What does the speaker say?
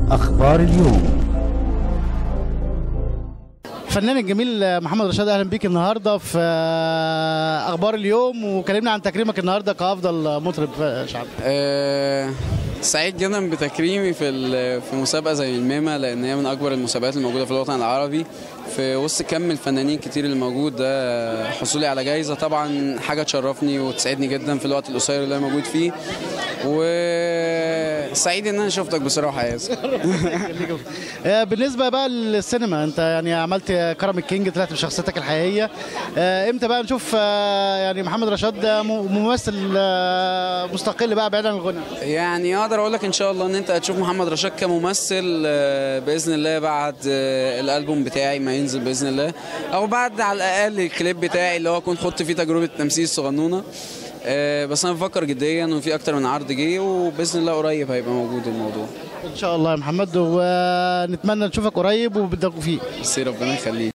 أخبار اليوم. الفنان الجميل محمد رشاد، اهلا بيك النهارده في اخبار اليوم، وكلمنا عن تكريمك النهارده كافضل مطرب شعبي. سعيد جدا بتكريمي في مسابقه زي الميمه، لان هي من اكبر المسابقات الموجوده في الوطن العربي. في وسط كم الفنانين كتير اللي موجود ده، حصولي على جايزه طبعا حاجه تشرفني وتسعدني جدا في الوقت القصير اللي انا موجود فيه. وسعيد ان انا شفتك بصراحه يا ياسر. بالنسبه بقى للسينما، انت يعني عملت كرم الكينج، طلعت بشخصيتك الحقيقيه. امتى بقى نشوف يعني محمد رشاد ممثل مستقل بقى بعيد عن الغنى؟ يعني اقدر اقول لك ان شاء الله ان انت هتشوف محمد رشاد كممثل باذن الله بعد الالبوم بتاعي ما ينزل باذن الله، او بعد على الاقل الكليب بتاعي اللي هو اكون خدت فيه تجربه تمثيل صغنونه. بس انا بفكر جديا، وفي اكتر من عرض جه، وباذن الله قريب هيبقى موجود الموضوع ان شاء الله يا محمد، ونتمنى نشوفك قريب وبالتوفيق. بس ربنا يخليك.